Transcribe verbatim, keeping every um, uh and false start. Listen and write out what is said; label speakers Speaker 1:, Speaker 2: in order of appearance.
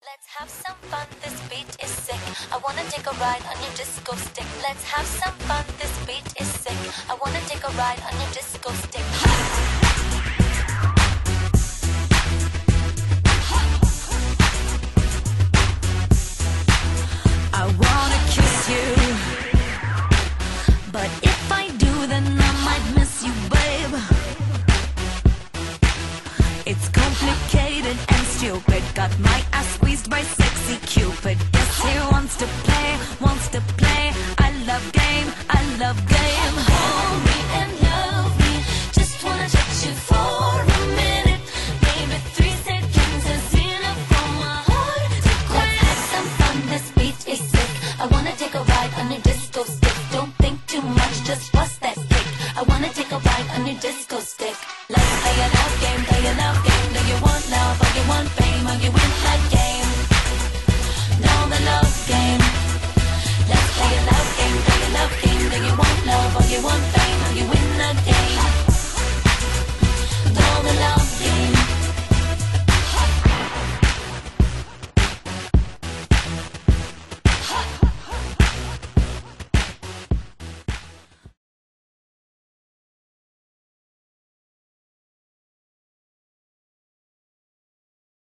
Speaker 1: Let's have some fun, this beat is sick. I wanna take a ride on your disco stick. Let's have some fun, this beat is sick. I wanna take a ride on your disco stick. I wanna kiss you, but if I do, then I might miss you, babe. It's complicated and stupid. Got my ass squeezed by sexy Cupid.